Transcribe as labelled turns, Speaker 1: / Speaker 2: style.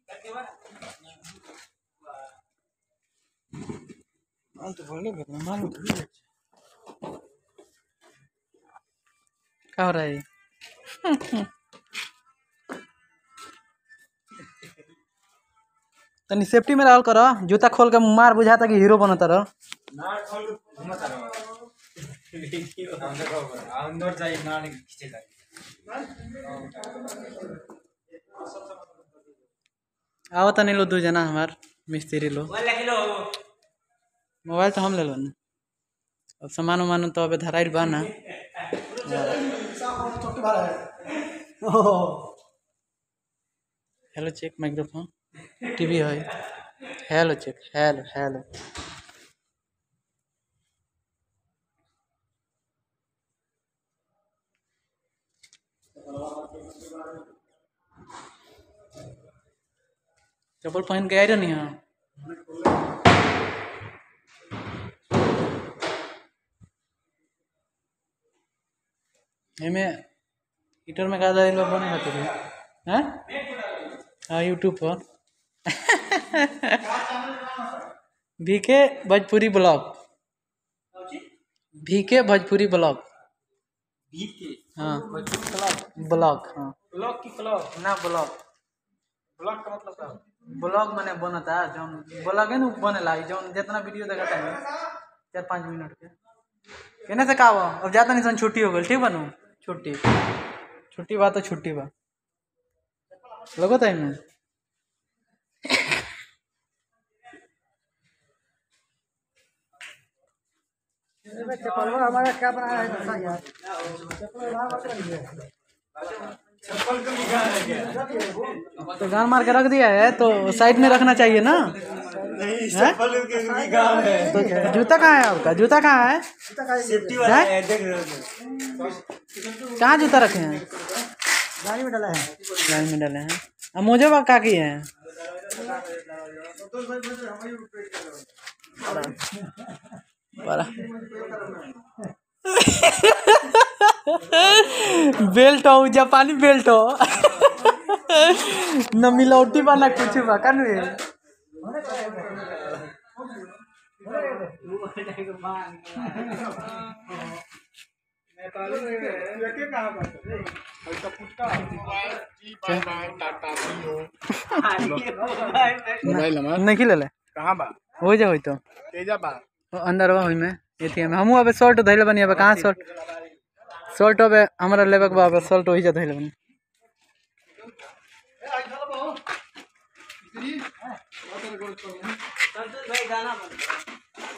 Speaker 1: तो बोले मालूम क्या हो रहा है तनी सेफ्टी में रहल करो जूता खोल के मार बुझाता कि हीरो बनता रहो
Speaker 2: अंदर जाइए ना खींचे
Speaker 1: आओ तनी लो दो जना हमार मिस्त्री लो मोबाइल तो हम ले लो अब सामान उमान तो अबे धराइल बा ना हेलो चेक माइक्रोफोन टीवी है हेलो चेक हेलो हेलो चप्पल पहन के आई रही हाँ हमें हीटर में का दाल बने खाते हैं हाँ यूट्यूब पर भीके भोजपुरी ब्लॉग भीके भोजपुरी ब्लॉग हाँ ब्लॉग हाँ
Speaker 2: ब्लॉग की क्लॉग
Speaker 1: ना ब्लॉग
Speaker 2: ब्लॉग का मतलब क्या
Speaker 1: ब्लॉग मैंने बनता जौन ब्लॉग है ना बनेला जौन जितना वीडियो देखता है 4-5 मिनट के कहने से का अब जाता नहीं सन छुट्टी हो गई ठीक बनू छुट्टी बा तो छुट्टी बा लगो था इनमें हमारा क्या बनाया है बता यार तो गान मार के रख दिया है तो साइड में रखना चाहिए ना
Speaker 2: नहीं चप्पल के गांव है
Speaker 1: तो जूता कहाँ है आपका जूता कहाँ है
Speaker 2: सेफ्टी वाला है देख रहे हो
Speaker 1: कहाँ जूता रखे हैं
Speaker 2: गाड़ी में डाला है
Speaker 1: गाड़ी में डाले हैं अब मोजे बा का की है बड़ा बेल्ट हो जापानी बेल्ट हो न मिलौटी बा ना कुछ बा कानू नहीं ले
Speaker 2: कहां बा
Speaker 1: हो जा होई तो
Speaker 2: तेजा बा
Speaker 1: अंदर बा होई में एटीएम हमहू अबे शर्ट धइले बनी अबे कहां शर्ट अबे हमरा लेबे के बा अबे शर्ट ओही जा धइले बनी